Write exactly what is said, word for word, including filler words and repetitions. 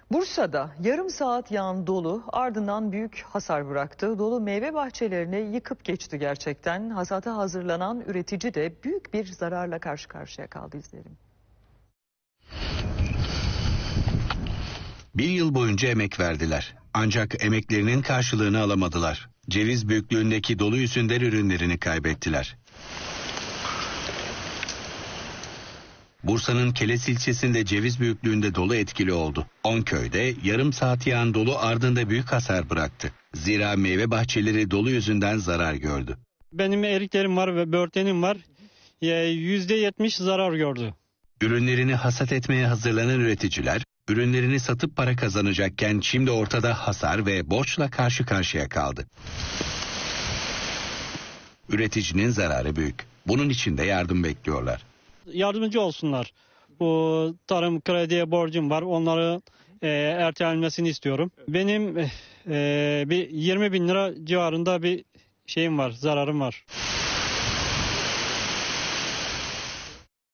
Bursa'da yarım saat yağan dolu ardından büyük hasar bıraktı. Dolu meyve bahçelerini yıkıp geçti gerçekten. Hasata hazırlanan üretici de büyük bir zararla karşı karşıya kaldı, izleyelim. Bir yıl boyunca emek verdiler. Ancak emeklerinin karşılığını alamadılar. Ceviz büyüklüğündeki dolu yüzünden ürünlerini kaybettiler. Bursa'nın Keles ilçesinde ceviz büyüklüğünde dolu etkili oldu. on köyde yarım saat yağan dolu ardında büyük hasar bıraktı. Zira meyve bahçeleri dolu yüzünden zarar gördü. Benim eriklerim var ve börtenim var. yüzde yetmiş zarar gördü. Ürünlerini hasat etmeye hazırlanan üreticiler, ürünlerini satıp para kazanacakken şimdi ortada hasar ve borçla karşı karşıya kaldı. Üreticinin zararı büyük. Bunun için de yardım bekliyorlar. Yardımcı olsunlar. Bu tarım krediye borcum var. Onları e, ertelenmesini istiyorum. Benim e, bir yirmi bin lira civarında bir şeyim var, zararım var.